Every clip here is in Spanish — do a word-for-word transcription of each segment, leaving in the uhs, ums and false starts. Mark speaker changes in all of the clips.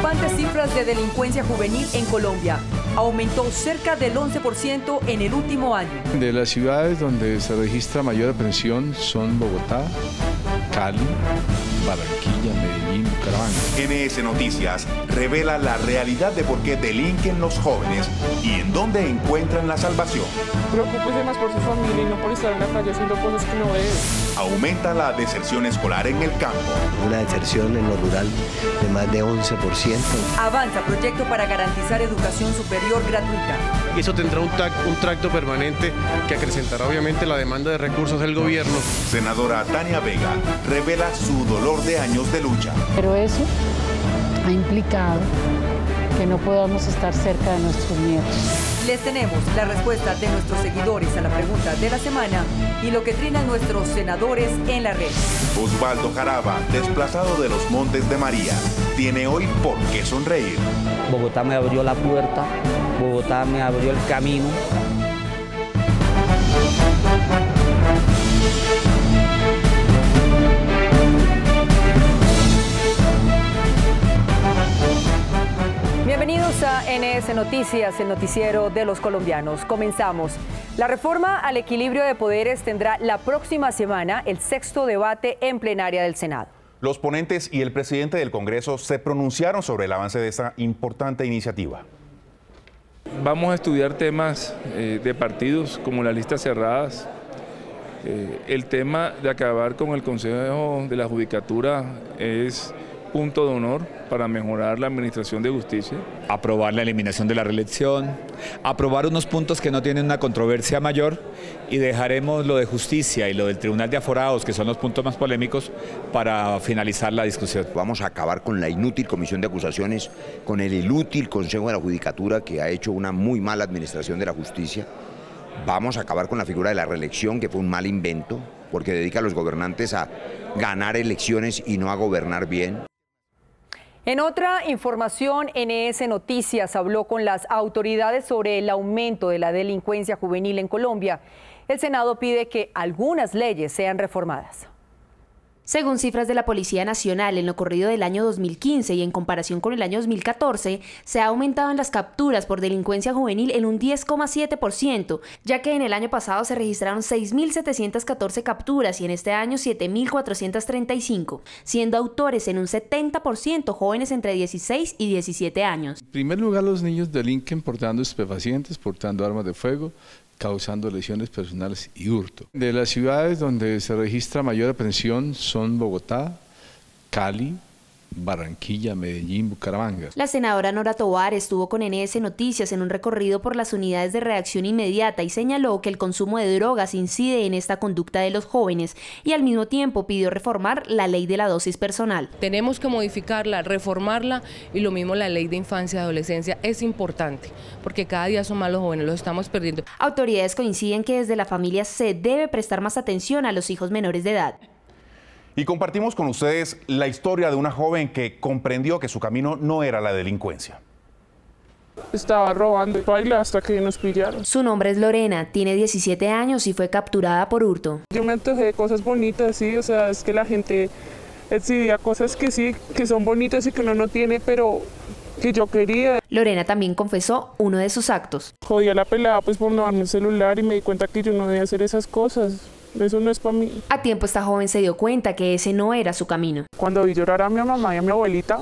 Speaker 1: Preocupantes cifras de delincuencia juvenil en Colombia. Aumentó cerca del once por ciento en el último año.
Speaker 2: De las ciudades donde se registra mayor aprehensión son Bogotá, Cali, Barranquilla, Medellín, Bucaramanga.
Speaker 3: N S Noticias revela la realidad de por qué delinquen los jóvenes y en dónde encuentran la salvación.
Speaker 4: Preocúpese más por su familia y no por estar en la calle haciendo cosas que no debe.
Speaker 3: Aumenta la deserción escolar en el campo.
Speaker 5: Una deserción en lo rural de más de once por ciento.
Speaker 1: Avanza proyecto para garantizar educación superior gratuita.
Speaker 6: Eso tendrá un, un tracto permanente que acrecentará obviamente la demanda de recursos del gobierno.
Speaker 3: Senadora Tania Vega revela su dolor de años de lucha.
Speaker 7: Pero eso ha implicado que no podamos estar cerca de nuestros nietos.
Speaker 1: Les tenemos la respuesta de nuestros seguidores a la pregunta de la semana y lo que trinan nuestros senadores en la red.
Speaker 3: Osvaldo Jaraba, desplazado de los Montes de María, tiene hoy por qué sonreír.
Speaker 8: Bogotá me abrió la puerta, Bogotá me abrió el camino.
Speaker 1: Bienvenidos a N S Noticias, el noticiero de los colombianos. Comenzamos. La reforma al equilibrio de poderes tendrá la próxima semana el sexto debate en plenaria del Senado.
Speaker 3: Los ponentes y el presidente del Congreso se pronunciaron sobre el avance de esta importante iniciativa.
Speaker 9: Vamos a estudiar temas eh, de partidos como las listas cerradas, eh, el tema de acabar con el Consejo de la Judicatura es punto de honor para mejorar la administración de justicia.
Speaker 10: Aprobar la eliminación de la reelección, aprobar unos puntos que no tienen una controversia mayor y dejaremos lo de justicia y lo del Tribunal de Aforados, que son los puntos más polémicos, para finalizar la discusión.
Speaker 11: Vamos a acabar con la inútil comisión de acusaciones, con el inútil Consejo de la Judicatura que ha hecho una muy mala administración de la justicia. Vamos a acabar con la figura de la reelección, que fue un mal invento, porque dedica a los gobernantes a ganar elecciones y no a gobernar bien.
Speaker 1: En otra información, N S Noticias habló con las autoridades sobre el aumento de la delincuencia juvenil en Colombia. El Senado pide que algunas leyes sean reformadas.
Speaker 12: Según cifras de la Policía Nacional, en lo corrido del año dos mil quince y en comparación con el año dos mil catorce, se ha aumentado en las capturas por delincuencia juvenil en un diez coma siete por ciento, ya que en el año pasado se registraron seis mil setecientas catorce capturas y en este año siete mil cuatrocientas treinta y cinco, siendo autores en un setenta por ciento jóvenes entre dieciséis y diecisiete años.
Speaker 2: En primer lugar, los niños delinquen portando estupefacientes, portando armas de fuego, causando lesiones personales y hurto. De las ciudades donde se registra mayor aprehensión son Bogotá, Cali, Barranquilla, Medellín, Bucaramanga.
Speaker 12: La senadora Nora Tovar estuvo con N S Noticias en un recorrido por las unidades de reacción inmediata y señaló que el consumo de drogas incide en esta conducta de los jóvenes y al mismo tiempo pidió reformar la ley de la dosis personal.
Speaker 13: Tenemos que modificarla, reformarla y lo mismo la ley de infancia y adolescencia es importante porque cada día son más los jóvenes, los estamos perdiendo.
Speaker 12: Autoridades coinciden que desde la familia se debe prestar más atención a los hijos menores de edad.
Speaker 3: Y compartimos con ustedes la historia de una joven que comprendió que su camino no era la delincuencia.
Speaker 4: Estaba robando baile hasta que nos pillaron.
Speaker 12: Su nombre es Lorena, tiene diecisiete años y fue capturada por hurto.
Speaker 4: Yo me antojé de cosas bonitas, sí, o sea, es que la gente exhibía cosas que sí, que son bonitas y que uno no tiene, pero que yo quería.
Speaker 12: Lorena también confesó uno de sus actos.
Speaker 4: Jodí a la pelada pues por no darme el celular y me di cuenta que yo no debía hacer esas cosas. Eso no es para mí.
Speaker 12: A tiempo esta joven se dio cuenta que ese no era su camino.
Speaker 4: Cuando vi llorar a mi mamá y a mi abuelita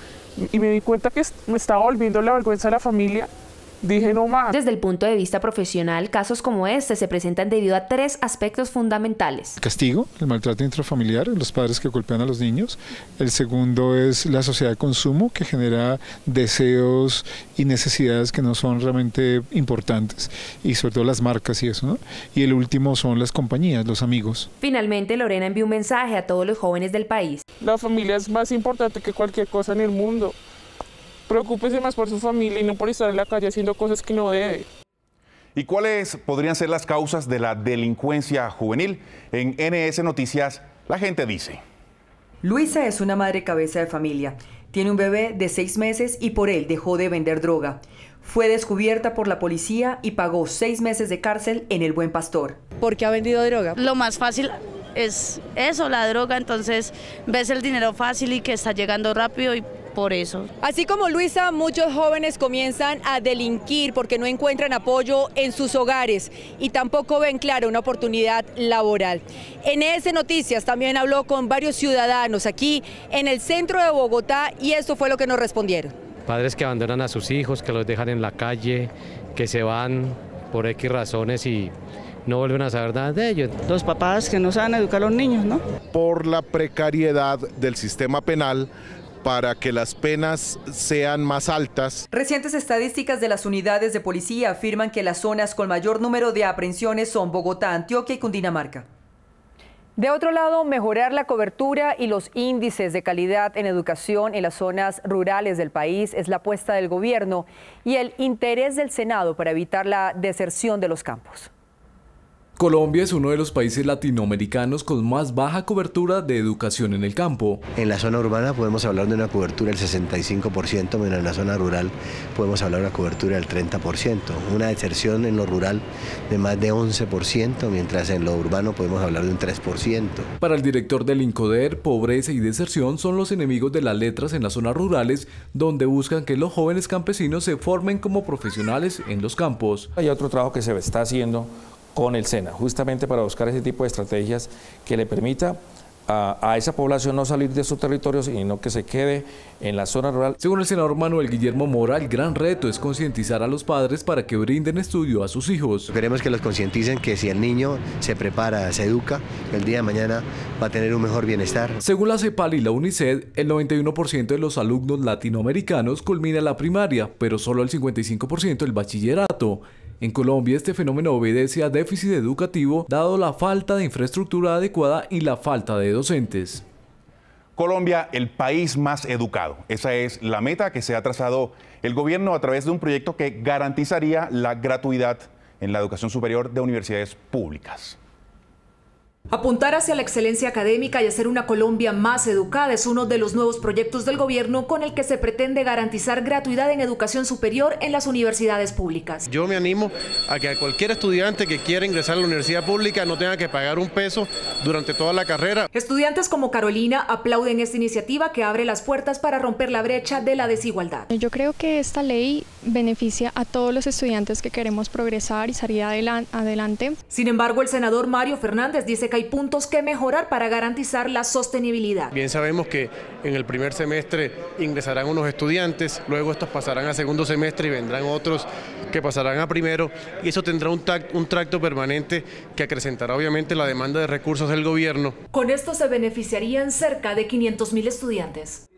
Speaker 4: y me di cuenta que me estaba volviendo la vergüenza de la familia, dije no más.
Speaker 12: Desde el punto de vista profesional, casos como este se presentan debido a tres aspectos fundamentales.
Speaker 14: Castigo, el maltrato intrafamiliar, los padres que golpean a los niños. El segundo es la sociedad de consumo que genera deseos y necesidades que no son realmente importantes y sobre todo las marcas y eso, ¿no? Y el último son las compañías, los amigos.
Speaker 12: Finalmente, Lorena envió un mensaje a todos los jóvenes del país.
Speaker 4: La familia es más importante que cualquier cosa en el mundo. Preocúpese más por su familia y no por estar en la calle haciendo cosas que no debe.
Speaker 3: ¿Y cuáles podrían ser las causas de la delincuencia juvenil? En N S Noticias, la gente dice.
Speaker 1: Luisa es una madre cabeza de familia. Tiene un bebé de seis meses y por él dejó de vender droga. Fue descubierta por la policía y pagó seis meses de cárcel en El Buen Pastor.
Speaker 15: ¿Por qué ha vendido droga?
Speaker 16: Lo más fácil es eso, la droga, entonces ves el dinero fácil y que está llegando rápido y
Speaker 15: por eso.
Speaker 1: Así como Luisa, muchos jóvenes comienzan a delinquir porque no encuentran apoyo en sus hogares y tampoco ven clara una oportunidad laboral. N S Noticias también habló con varios ciudadanos aquí en el centro de Bogotá y esto fue lo que nos respondieron.
Speaker 16: Padres que abandonan a sus hijos, que los dejan en la calle, que se van por X razones y no vuelven a saber nada de ellos.
Speaker 17: Los papás que no saben educar a los niños, ¿no?
Speaker 18: Por la precariedad del sistema penal, para que las penas sean más altas.
Speaker 1: Recientes estadísticas de las unidades de policía afirman que las zonas con mayor número de aprehensiones son Bogotá, Antioquia y Cundinamarca. De otro lado, mejorar la cobertura y los índices de calidad en educación en las zonas rurales del país es la apuesta del gobierno y el interés del Senado para evitar la deserción de los campos.
Speaker 19: Colombia es uno de los países latinoamericanos con más baja cobertura de educación en el campo.
Speaker 5: En la zona urbana podemos hablar de una cobertura del sesenta y cinco por ciento, mientras en la zona rural podemos hablar de una cobertura del treinta por ciento. Una deserción en lo rural de más de once por ciento, mientras en lo urbano podemos hablar de un tres por ciento.
Speaker 19: Para el director del INCODER, pobreza y deserción son los enemigos de las letras en las zonas rurales, donde buscan que los jóvenes campesinos se formen como profesionales en los campos.
Speaker 20: Hay otro trabajo que se está haciendo con el SENA, justamente para buscar ese tipo de estrategias que le permita a, a esa población no salir de sus territorios, sino que se quede en la zona rural.
Speaker 19: Según el senador Manuel Guillermo Mora, el gran reto es concientizar a los padres para que brinden estudio a sus hijos.
Speaker 5: Queremos que los concienticen que si el niño se prepara, se educa, el día de mañana va a tener un mejor bienestar.
Speaker 19: Según la CEPAL y la UNICED, el noventa y uno por ciento de los alumnos latinoamericanos culmina la primaria, pero solo el cincuenta y cinco por ciento el bachillerato. En Colombia este fenómeno obedece a déficit educativo dado la falta de infraestructura adecuada y la falta de docentes.
Speaker 3: Colombia, el país más educado. Esa es la meta que se ha trazado el gobierno a través de un proyecto que garantizaría la gratuidad en la educación superior de universidades públicas.
Speaker 21: Apuntar hacia la excelencia académica y hacer una Colombia más educada es uno de los nuevos proyectos del gobierno con el que se pretende garantizar gratuidad en educación superior en las universidades públicas.
Speaker 6: Yo me animo a que cualquier estudiante que quiera ingresar a la universidad pública no tenga que pagar un peso durante toda la carrera.
Speaker 21: Estudiantes como Carolina aplauden esta iniciativa que abre las puertas para romper la brecha de la desigualdad.
Speaker 22: Yo creo que esta ley beneficia a todos los estudiantes que queremos progresar y salir adelante.
Speaker 21: Sin embargo, el senador Mario Fernández dice que hay puntos que mejorar para garantizar la sostenibilidad.
Speaker 6: Bien sabemos que en el primer semestre ingresarán unos estudiantes, luego estos pasarán a segundo semestre y vendrán otros que pasarán a primero y eso tendrá un, un tracto permanente que acrecentará obviamente la demanda de recursos del gobierno.
Speaker 21: Con esto se beneficiarían cerca de quinientos mil estudiantes.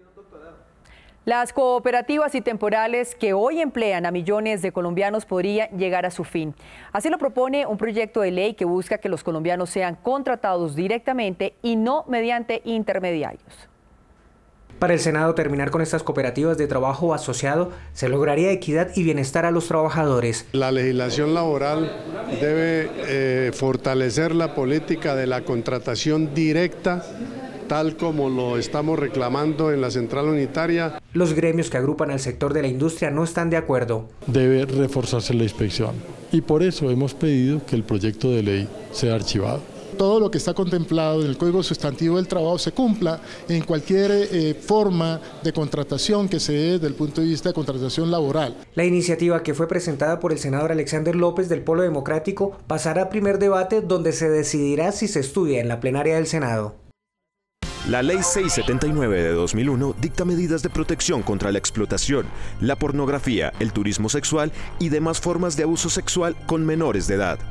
Speaker 1: Las cooperativas y temporales que hoy emplean a millones de colombianos podrían llegar a su fin. Así lo propone un proyecto de ley que busca que los colombianos sean contratados directamente y no mediante intermediarios.
Speaker 23: Para el Senado, terminar con estas cooperativas de trabajo asociado se lograría equidad y bienestar a los trabajadores.
Speaker 24: La legislación laboral debe eh, fortalecer la política de la contratación directa, tal como lo estamos reclamando en la central unitaria.
Speaker 23: Los gremios que agrupan al sector de la industria no están de acuerdo.
Speaker 25: Debe reforzarse la inspección y por eso hemos pedido que el proyecto de ley sea archivado.
Speaker 26: Todo lo que está contemplado en el Código Sustantivo del Trabajo se cumpla en cualquier eh, forma de contratación que se dé desde el punto de vista de contratación laboral.
Speaker 23: La iniciativa, que fue presentada por el senador Alexander López del Polo Democrático, pasará a primer debate donde se decidirá si se estudia en la plenaria del Senado.
Speaker 27: La Ley seiscientos setenta y nueve de dos mil uno dicta medidas de protección contra la explotación, la pornografía, el turismo sexual y demás formas de abuso sexual con menores de edad.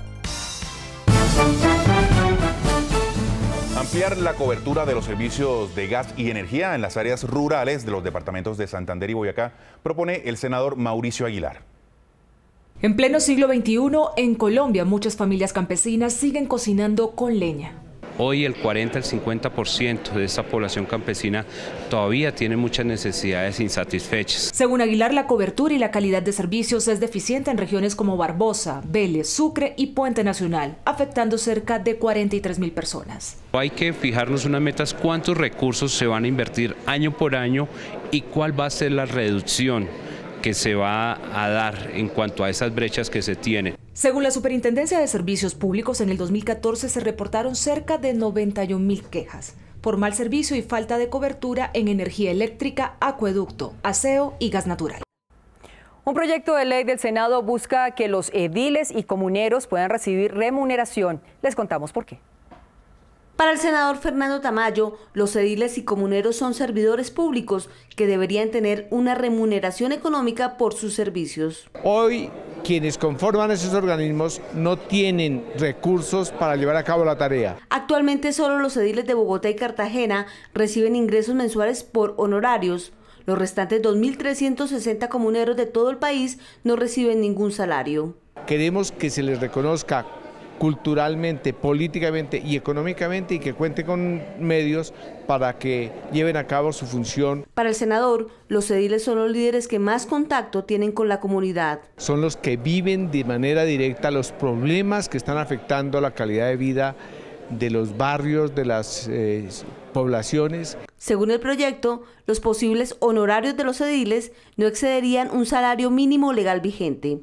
Speaker 3: Ampliar la cobertura de los servicios de gas y energía en las áreas rurales de los departamentos de Santander y Boyacá propone el senador Mauricio Aguilar.
Speaker 21: En pleno siglo veintiuno, en Colombia, muchas familias campesinas siguen cocinando con leña.
Speaker 28: Hoy el cuarenta al cincuenta por ciento de esta población campesina todavía tiene muchas necesidades insatisfechas.
Speaker 21: Según Aguilar, la cobertura y la calidad de servicios es deficiente en regiones como Barbosa, Vélez, Sucre y Puente Nacional, afectando cerca de cuarenta y tres mil personas.
Speaker 28: Hay que fijarnos unas metas, cuántos recursos se van a invertir año por año y cuál va a ser la reducción que se va a dar en cuanto a esas brechas que se tienen.
Speaker 21: Según la Superintendencia de Servicios Públicos, en el dos mil catorce se reportaron cerca de noventa y un mil quejas. por mal servicio y falta de cobertura en energía eléctrica, acueducto, aseo y gas natural.
Speaker 1: Un proyecto de ley del Senado busca que los ediles y comuneros puedan recibir remuneración. Les contamos por qué.
Speaker 2: Para el senador Fernando Tamayo, los ediles y comuneros son servidores públicos que deberían tener una remuneración económica por sus servicios.
Speaker 7: Hoy, quienes conforman esos organismos no tienen recursos para llevar a cabo la tarea.
Speaker 2: Actualmente solo los ediles de Bogotá y Cartagena reciben ingresos mensuales por honorarios. Los restantes dos mil trescientos sesenta comuneros de todo el país no reciben ningún salario.
Speaker 7: Queremos que se les reconozca culturalmente, políticamente y económicamente y que cuente con medios para que lleven a cabo su función.
Speaker 2: Para el senador, los ediles son los líderes que más contacto tienen con la comunidad.
Speaker 7: Son los que viven de manera directa los problemas que están afectando la calidad de vida de los barrios, de las eh, poblaciones.
Speaker 2: Según el proyecto, los posibles honorarios de los ediles no excederían un salario mínimo legal vigente.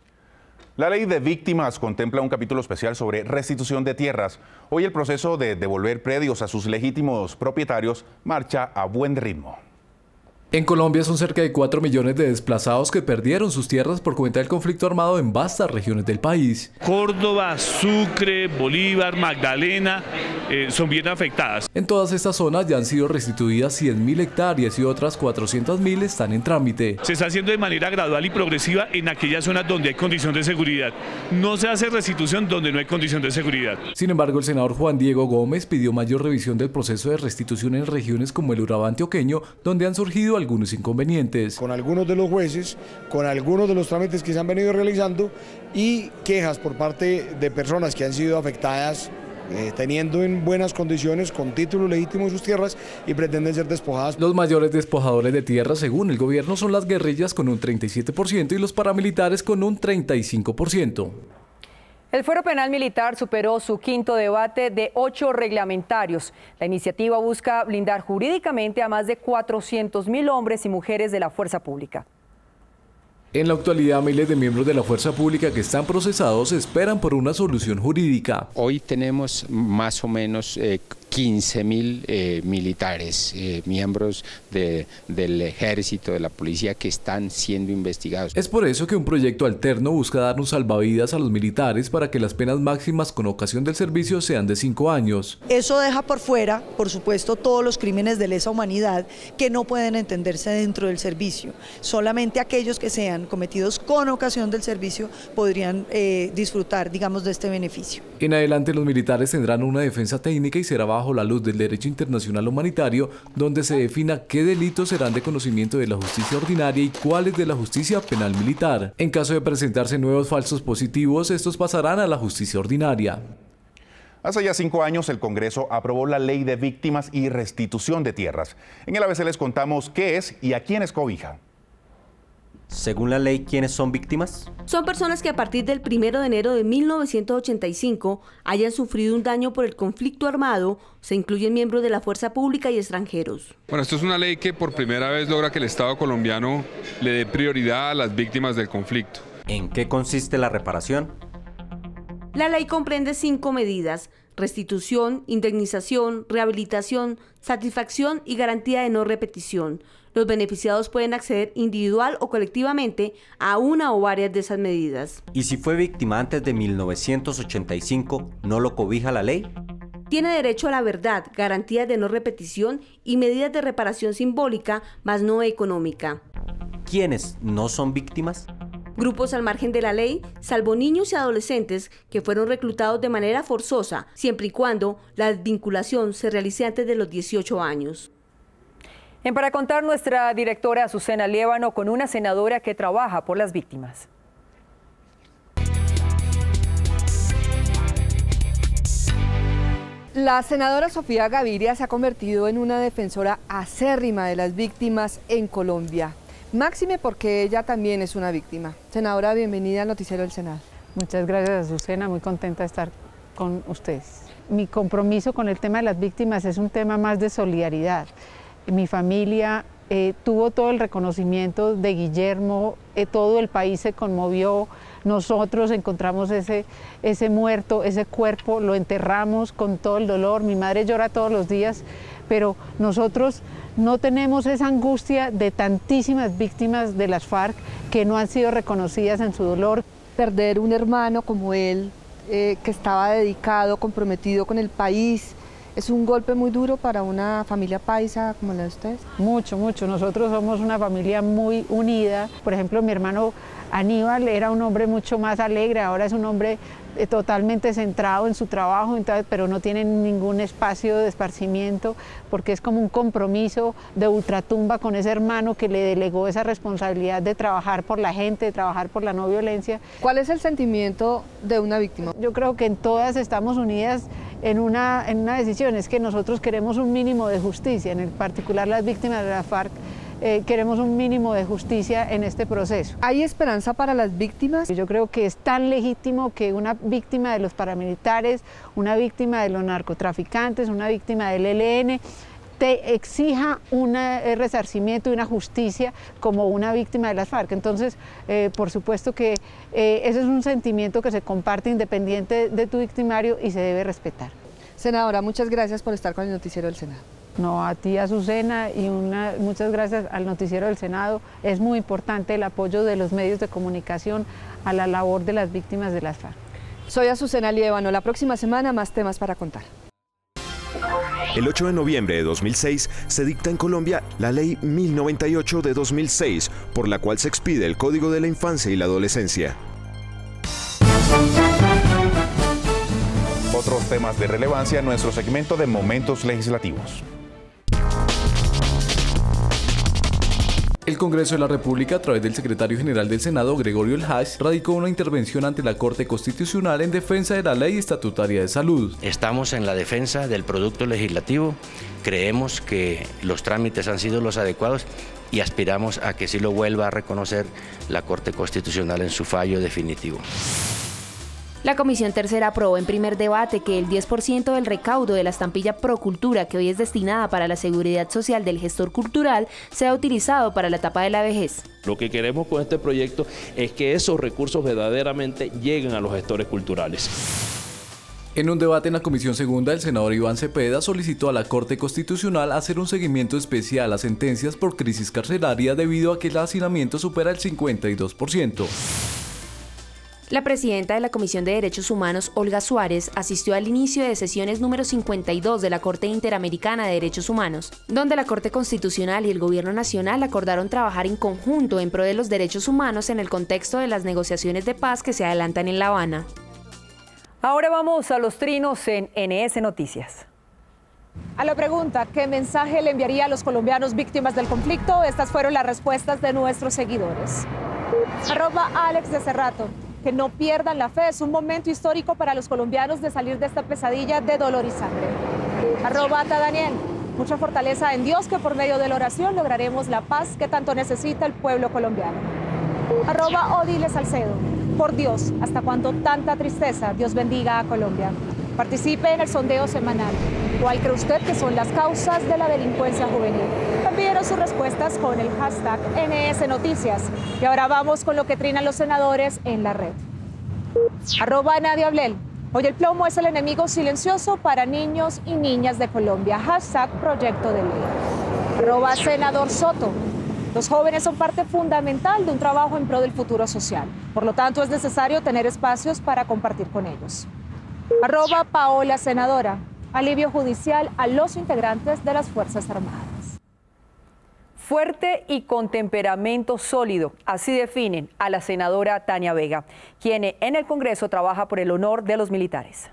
Speaker 3: La ley de víctimas contempla un capítulo especial sobre restitución de tierras. Hoy el proceso de devolver predios a sus legítimos propietarios marcha a buen ritmo.
Speaker 19: En Colombia son cerca de cuatro millones de desplazados que perdieron sus tierras por cuenta del conflicto armado en vastas regiones del país.
Speaker 8: Córdoba, Sucre, Bolívar, Magdalena eh, son bien afectadas.
Speaker 19: En todas estas zonas ya han sido restituidas cien mil hectáreas y otras cuatrocientas mil están en trámite.
Speaker 8: Se está haciendo de manera gradual y progresiva en aquellas zonas donde hay condición de seguridad. No se hace restitución donde no hay condición de seguridad.
Speaker 19: Sin embargo, el senador Juan Diego Gómez pidió mayor revisión del proceso de restitución en regiones como el Urabá antioqueño, donde han surgido algunos inconvenientes.
Speaker 7: Con algunos de los jueces, con algunos de los trámites que se han venido realizando y quejas por parte de personas que han sido afectadas eh, teniendo en buenas condiciones, con título legítimo sus tierras y pretenden ser despojadas.
Speaker 19: Los mayores despojadores de tierras, según el gobierno, son las guerrillas con un treinta y siete por ciento y los paramilitares con un treinta y cinco por ciento.
Speaker 1: El Fuero Penal Militar superó su quinto debate de ocho reglamentarios. La iniciativa busca blindar jurídicamente a más de cuatrocientos mil hombres y mujeres de la fuerza pública.
Speaker 19: En la actualidad, miles de miembros de la fuerza pública que están procesados esperan por una solución jurídica.
Speaker 9: Hoy tenemos más o menos eh, quince mil eh, militares, eh, miembros de, del ejército, de la policía que están siendo investigados.
Speaker 19: Es por eso que un proyecto alterno busca dar un salvavidas a los militares para que las penas máximas con ocasión del servicio sean de cinco años.
Speaker 10: Eso deja por fuera, por supuesto, todos los crímenes de lesa humanidad que no pueden entenderse dentro del servicio. Solamente aquellos que sean cometidos con ocasión del servicio podrían eh, disfrutar, digamos, de este beneficio.
Speaker 19: En adelante los militares tendrán una defensa técnica y será bajo la luz del derecho internacional humanitario, donde se defina qué delitos serán de conocimiento de la justicia ordinaria y cuáles de la justicia penal militar. En caso de presentarse nuevos falsos positivos, estos pasarán a la justicia ordinaria.
Speaker 3: Hace ya cinco años el Congreso aprobó la Ley de Víctimas y Restitución de Tierras. En el A B C les contamos qué es y a quiénes cobija.
Speaker 11: Según la ley, ¿quiénes son víctimas?
Speaker 2: Son personas que a partir del primero de enero de mil novecientos ochenta y cinco hayan sufrido un daño por el conflicto armado. Se incluyen miembros de la fuerza pública y extranjeros.
Speaker 13: Bueno, esto es una ley que por primera vez logra que el Estado colombiano le dé prioridad a las víctimas del conflicto.
Speaker 11: ¿En qué consiste la reparación?
Speaker 2: La ley comprende cinco medidas: restitución, indemnización, rehabilitación, satisfacción y garantía de no repetición. Los beneficiados pueden acceder individual o colectivamente a una o varias de esas medidas.
Speaker 11: ¿Y si fue víctima antes de mil novecientos ochenta y cinco, no lo cobija la ley?
Speaker 2: Tiene derecho a la verdad, garantías de no repetición y medidas de reparación simbólica, más no económica.
Speaker 11: ¿Quiénes no son víctimas?
Speaker 2: Grupos al margen de la ley, salvo niños y adolescentes que fueron reclutados de manera forzosa, siempre y cuando la desvinculación se realice antes de los dieciocho años.
Speaker 1: En Para Contar, nuestra directora Azucena Liévano con una senadora que trabaja por las víctimas.
Speaker 15: La senadora Sofía Gaviria se ha convertido en una defensora acérrima de las víctimas en Colombia. Máxime porque ella también es una víctima. Senadora, bienvenida al Noticiero del Senado.
Speaker 29: Muchas gracias, Azucena, muy contenta de estar con ustedes. Mi compromiso con el tema de las víctimas es un tema más de solidaridad. Mi familia eh, tuvo todo el reconocimiento de Guillermo, eh, todo el país se conmovió, nosotros encontramos ese, ese muerto, ese cuerpo, lo enterramos con todo el dolor, mi madre llora todos los días, pero nosotros no tenemos esa angustia de tantísimas víctimas de las FARC que no han sido reconocidas en su dolor.
Speaker 15: Perder un hermano como él, eh, que estaba dedicado, comprometido con el país, ¿es un golpe muy duro para una familia paisa como la de ustedes?
Speaker 29: Mucho, mucho. Nosotros somos una familia muy unida. Por ejemplo, mi hermano Aníbal era un hombre mucho más alegre, ahora es un hombre eh, totalmente centrado en su trabajo, entonces, pero no tiene ningún espacio de esparcimiento porque es como un compromiso de ultratumba con ese hermano que le delegó esa responsabilidad de trabajar por la gente, de trabajar por la no violencia.
Speaker 15: ¿Cuál es el sentimiento de una víctima?
Speaker 29: Yo creo que en todas estamos unidas en una, en una decisión, es que nosotros queremos un mínimo de justicia, en particular las víctimas de la FARC. Eh, queremos un mínimo de justicia en este proceso.
Speaker 15: ¿Hay esperanza para las víctimas?
Speaker 29: Yo creo que es tan legítimo que una víctima de los paramilitares, una víctima de los narcotraficantes, una víctima del E L N, te exija un eh, resarcimiento y una justicia como una víctima de las FARC. Entonces, eh, por supuesto que eh, ese es un sentimiento que se comparte independiente de tu victimario y se debe respetar.
Speaker 15: Senadora, muchas gracias por estar con el Noticiero del Senado.
Speaker 29: No, a ti, Azucena, y una, muchas gracias al Noticiero del Senado. Es muy importante el apoyo de los medios de comunicación a la labor de las víctimas de las FARC.
Speaker 15: Soy Azucena Liévano. La próxima semana más temas para contar.
Speaker 27: El ocho de noviembre de dos mil seis se dicta en Colombia la Ley mil noventa y ocho de dos mil seis, por la cual se expide el Código de la Infancia y la Adolescencia.
Speaker 3: Otros temas de relevancia en nuestro segmento de Momentos Legislativos.
Speaker 19: El Congreso de la República, a través del secretario general del Senado, Gregorio El Haj, radicó una intervención ante la Corte Constitucional en defensa de la Ley Estatutaria de Salud.
Speaker 4: Estamos en la defensa del producto legislativo, creemos que los trámites han sido los adecuados y aspiramos a que sí lo vuelva a reconocer la Corte Constitucional en su fallo definitivo.
Speaker 5: La Comisión Tercera aprobó en primer debate que el diez por ciento del recaudo de la estampilla Procultura, que hoy es destinada para la seguridad social del gestor cultural, sea utilizado para la etapa de la vejez.
Speaker 12: Lo que queremos con este proyecto es que esos recursos verdaderamente lleguen a los gestores culturales.
Speaker 19: En un debate en la Comisión Segunda, el senador Iván Cepeda solicitó a la Corte Constitucional hacer un seguimiento especial a sentencias por crisis carcelaria debido a que el hacinamiento supera el cincuenta y dos por ciento.
Speaker 5: La presidenta de la Comisión de Derechos Humanos, Olga Suárez, asistió al inicio de sesiones número cincuenta y dos de la Corte Interamericana de Derechos Humanos, donde la Corte Constitucional y el Gobierno Nacional acordaron trabajar en conjunto en pro de los derechos humanos en el contexto de las negociaciones de paz que se adelantan en La Habana.
Speaker 1: Ahora vamos a los trinos en N S Noticias.
Speaker 14: A la pregunta, ¿qué mensaje le enviaría a los colombianos víctimas del conflicto? Estas fueron las respuestas de nuestros seguidores. Arroba Alex de Cerrato. Que no pierdan la fe, es un momento histórico para los colombianos de salir de esta pesadilla de dolor y sangre. Arroba Ata Daniel, mucha fortaleza en Dios, que por medio de la oración lograremos la paz que tanto necesita el pueblo colombiano. Arroba Odile Salcedo, por Dios, ¿hasta cuándo tanta tristeza? Dios bendiga a Colombia. Participe en el sondeo semanal. ¿Cuál cree usted que son las causas de la delincuencia juvenil? Envíenos sus respuestas con el hashtag N S Noticias. Y ahora vamos con lo que trinan los senadores en la red. Arroba Nadia Ablel. Hoy el plomo es el enemigo silencioso para niños y niñas de Colombia. Hashtag Proyecto de Ley. Arroba Senador Soto. Los jóvenes son parte fundamental de un trabajo en pro del futuro social. Por lo tanto, es necesario tener espacios para compartir con ellos. Arroba Paola Senadora. Alivio judicial a los integrantes de las Fuerzas Armadas.
Speaker 1: Fuerte y con temperamento sólido, así definen a la senadora Tania Vega, quien en el Congreso trabaja por el honor de los militares.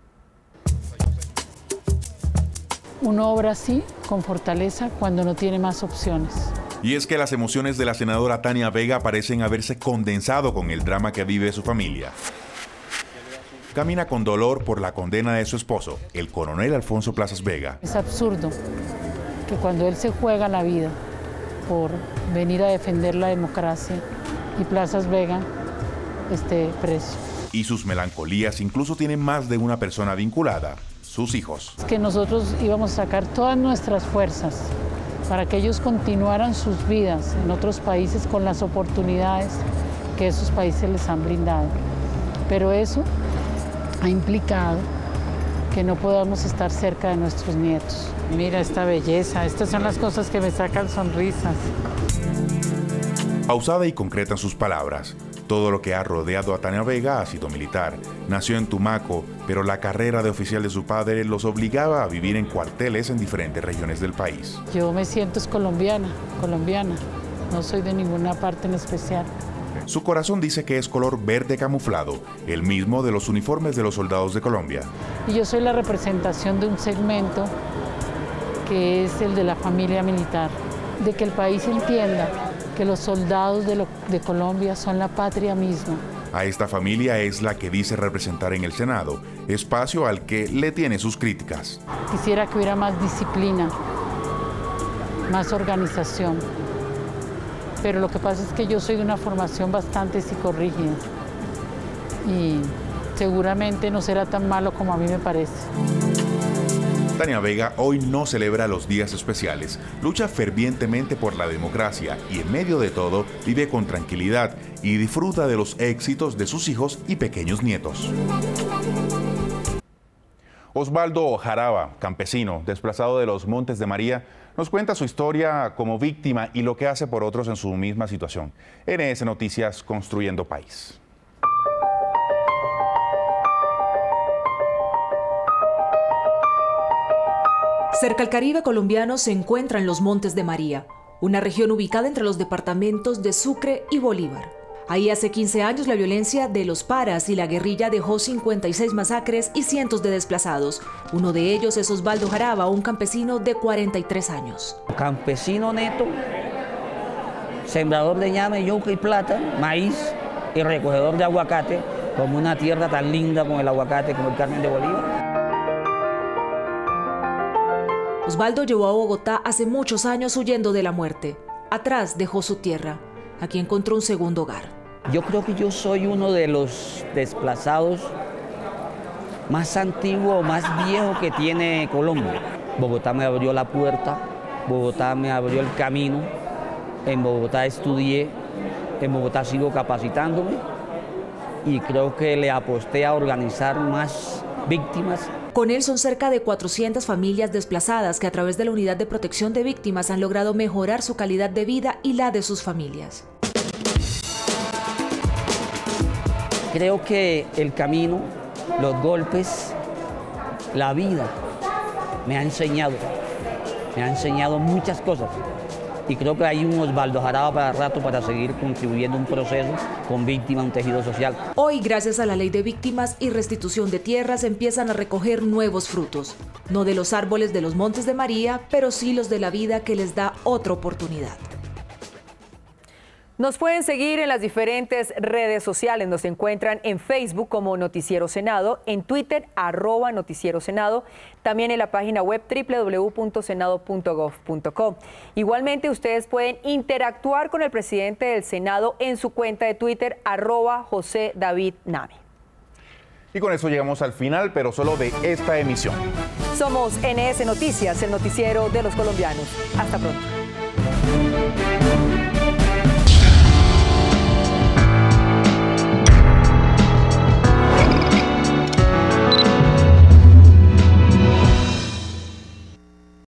Speaker 29: Uno obra así, con fortaleza, cuando no tiene más opciones.
Speaker 3: Y es que las emociones de la senadora Tania Vega parecen haberse condensado con el drama que vive su familia. Camina con dolor por la condena de su esposo, el coronel Alfonso Plazas Vega.
Speaker 29: Es absurdo que cuando él se juega la vida por venir a defender la democracia y Plazas Vega esté preso.
Speaker 3: Y sus melancolías incluso tienen más de una persona vinculada, sus hijos.
Speaker 29: Es que nosotros íbamos a sacar todas nuestras fuerzas para que ellos continuaran sus vidas en otros países con las oportunidades que esos países les han brindado. Pero eso ha implicado que no podamos estar cerca de nuestros nietos. Mira esta belleza, estas son las cosas que me sacan sonrisas.
Speaker 3: Pausada y concreta en sus palabras. Todo lo que ha rodeado a Tania Vega ha sido militar. Nació en Tumaco, pero la carrera de oficial de su padre los obligaba a vivir en cuarteles en diferentes regiones del país.
Speaker 29: Yo me siento es colombiana, colombiana. No soy de ninguna parte en especial.
Speaker 3: Su corazón dice que es color verde camuflado, el mismo de los uniformes de los soldados de Colombia.
Speaker 29: Y yo soy la representación de un segmento que es el de la familia militar, de que el país entienda que los soldados de, lo, de Colombia son la patria misma.
Speaker 3: A esta familia es la que dice representar en el Senado, espacio al que le tiene sus críticas.
Speaker 29: Quisiera que hubiera más disciplina, más organización. Pero lo que pasa es que yo soy de una formación bastante psicorrígida y seguramente no será tan malo como a mí me parece.
Speaker 3: Tania Vega hoy no celebra los días especiales, lucha fervientemente por la democracia y en medio de todo vive con tranquilidad y disfruta de los éxitos de sus hijos y pequeños nietos. Osvaldo Jaraba, campesino, desplazado de los Montes de María, nos cuenta su historia como víctima y lo que hace por otros en su misma situación. N S Noticias, Construyendo País.
Speaker 21: Cerca al Caribe colombiano se encuentran los Montes de María, una región ubicada entre los departamentos de Sucre y Bolívar. Ahí hace quince años la violencia de los paras y la guerrilla dejó cincuenta y seis masacres y cientos de desplazados. Uno de ellos es Osvaldo Jaraba, un campesino de cuarenta y tres años.
Speaker 6: Campesino neto, sembrador de ñame, yuca y plata, maíz y recogedor de aguacate, como una tierra tan linda con el aguacate como el Carmen de Bolívar.
Speaker 21: Osvaldo llegó a Bogotá hace muchos años huyendo de la muerte. Atrás dejó su tierra. Aquí encontró un segundo hogar.
Speaker 6: Yo creo que yo soy uno de los desplazados más antiguos, más viejos que tiene Colombia. Bogotá me abrió la puerta, Bogotá me abrió el camino, en Bogotá estudié, en Bogotá sigo capacitándome y creo que le aposté a organizar más víctimas.
Speaker 21: Con él son cerca de cuatrocientas familias desplazadas que a través de la Unidad de Protección de Víctimas han logrado mejorar su calidad de vida y la de sus familias.
Speaker 6: Creo que el camino, los golpes, la vida me ha enseñado, me ha enseñado muchas cosas. Y creo que hay un Osvaldo Jaraba para rato para seguir contribuyendo a un proceso con víctimas, un tejido social.
Speaker 21: Hoy, gracias a la Ley de Víctimas y Restitución de Tierras, empiezan a recoger nuevos frutos. No de los árboles de los Montes de María, pero sí los de la vida que les da otra oportunidad.
Speaker 1: Nos pueden seguir en las diferentes redes sociales. Nos encuentran en Facebook como Noticiero Senado, en Twitter arroba Noticiero Senado, también en la página web doble u doble u doble u punto senado punto gov punto co. Igualmente ustedes pueden interactuar con el presidente del Senado en su cuenta de Twitter arroba José David Nave.
Speaker 3: Y con eso llegamos al final, pero solo de esta emisión.
Speaker 1: Somos N S Noticias, el noticiero de los colombianos. Hasta pronto.